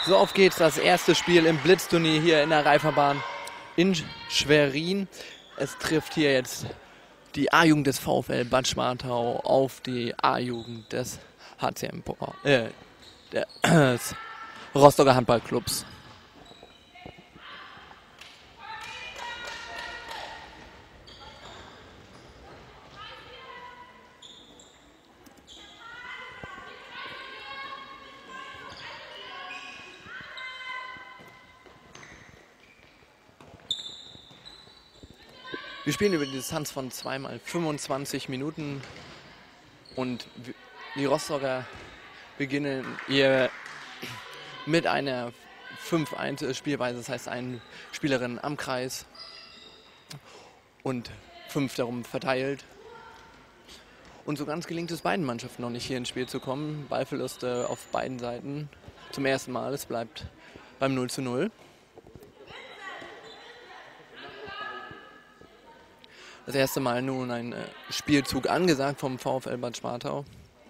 So, auf geht's, das erste Spiel im Blitzturnier hier in der Reiferbahn in Schwerin. Es trifft hier jetzt die A-Jugend des VfL Bad Schwartau auf die A-Jugend des HCM, des Rostocker Handballclubs. Wir spielen über die Distanz von 2 mal 25 Minuten und die Rostocker beginnen hier mit einer 5-1 Spielweise, das heißt eine Spielerin am Kreis und 5 darum verteilt. Und so ganz gelingt es beiden Mannschaften noch nicht, hier ins Spiel zu kommen. Ballverluste auf beiden Seiten zum ersten Mal, es bleibt beim 0:0. Das erste Mal nun ein Spielzug angesagt vom VfL Bad Schwartau.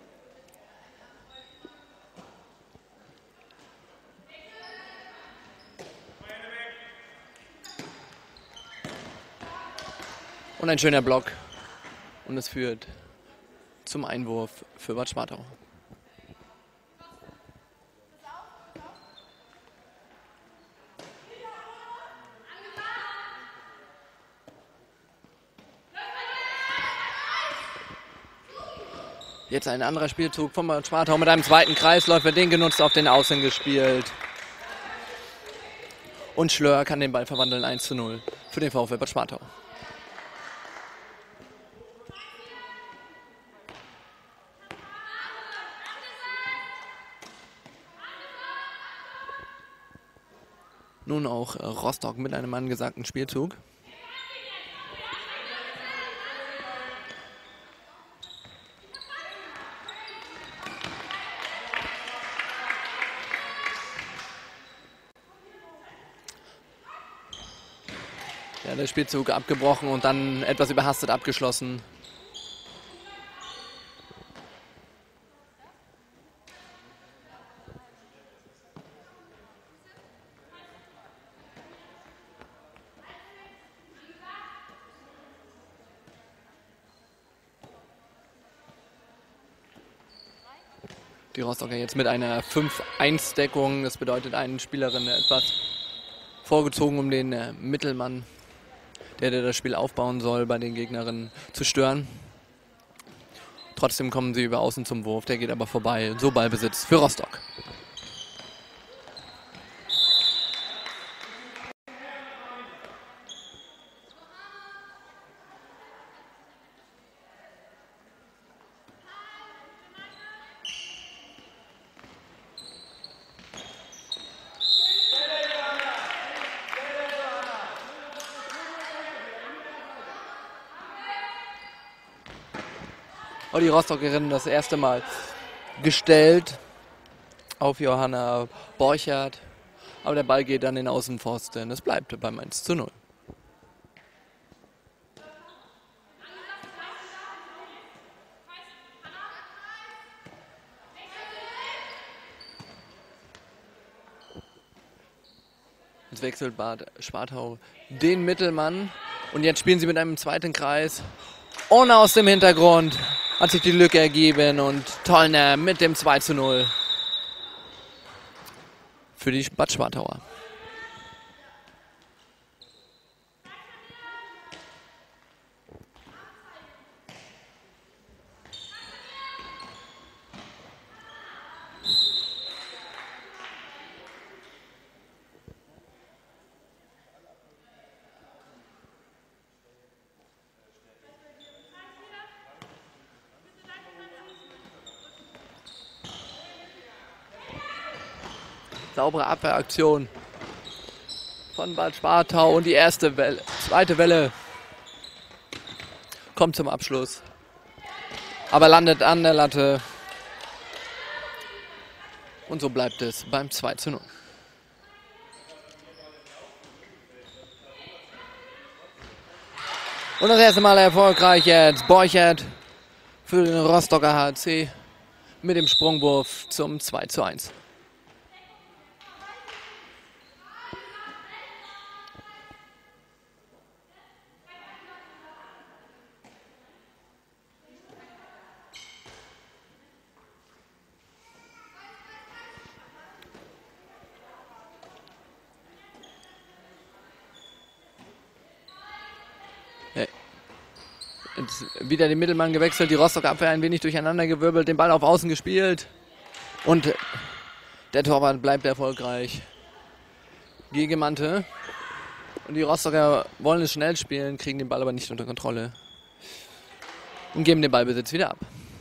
Und ein schöner Block. Und es führt zum Einwurf für Bad Schwartau. Jetzt ein anderer Spielzug von Bad Schwartau mit einem zweiten Kreisläufer, den genutzt, auf den Außen gespielt. Und Schlör kann den Ball verwandeln, 1:0 für den VfL Bad Schwartau. Nun auch Rostock mit einem angesagten Spielzug. Ja, der Spielzug abgebrochen und dann etwas überhastet abgeschlossen. Die Rostocker jetzt mit einer 5-1-Deckung. Das bedeutet, eine Spielerin etwas vorgezogen, um den Mittelmann, der das Spiel aufbauen soll, bei den Gegnerinnen zu stören. Trotzdem kommen sie über Außen zum Wurf, der geht aber vorbei. So Ballbesitz für Rostock. Und die Rostockerinnen das erste Mal gestellt auf Johanna Borchert. Aber der Ball geht an den Außenpfosten. Es bleibt beim 1:0. Jetzt wechselt Bad Schwartau den Mittelmann. Und jetzt spielen sie mit einem zweiten Kreis. Und aus dem Hintergrund hat sich die Lücke ergeben und Tollner mit dem 2:0 für die Bad Schwartauer. Saubere Abwehraktion von Bad Schwartau und die erste Welle, zweite Welle kommt zum Abschluss, aber landet an der Latte und so bleibt es beim 2:0. Und das erste Mal erfolgreich jetzt Borchert für den Rostocker HC mit dem Sprungwurf zum 2:1. Jetzt wieder den Mittelmann gewechselt, die Rostocker Abwehr ein wenig durcheinander gewirbelt, den Ball auf Außen gespielt. Und der Torwart bleibt erfolgreich. Gegen Mante. Und die Rostocker wollen es schnell spielen, kriegen den Ball aber nicht unter Kontrolle. Und geben den Ballbesitz wieder ab.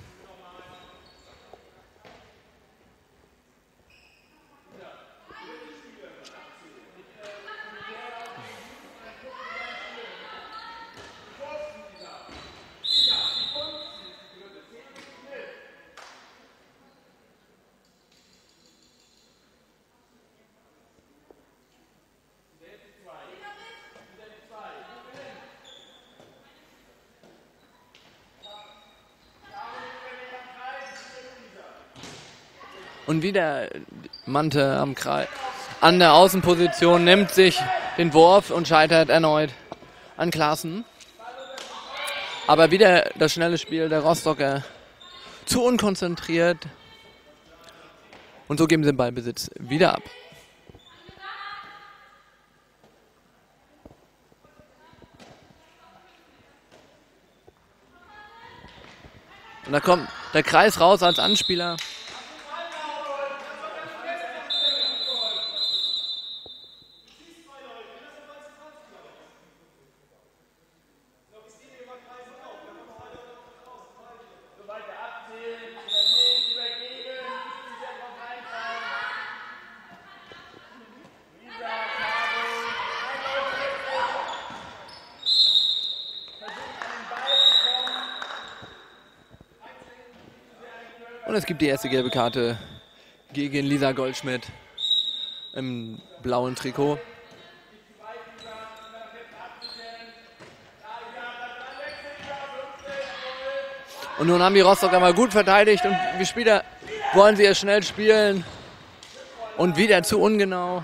Und wieder Mante am Kreis. An der Außenposition nimmt sich den Wurf und scheitert erneut an Klaassen. Aber wieder das schnelle Spiel der Rostocker zu unkonzentriert. Und so geben sie den Ballbesitz wieder ab. Und da kommt der Kreis raus als Anspieler. Und es gibt die erste gelbe Karte gegen Lisa Goldschmidt im blauen Trikot. Und nun haben die Rostocker mal gut verteidigt und die Spieler wollen sie erst schnell spielen. Und wieder zu ungenau.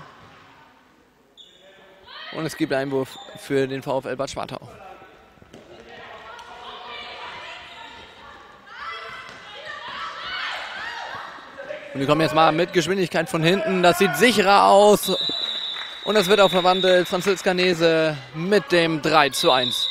Und es gibt Einwurf für den VfL Bad Schwartau. Und wir kommen jetzt mal mit Geschwindigkeit von hinten. Das sieht sicherer aus. Und es wird auch verwandelt. Franziska Nese mit dem 3:1.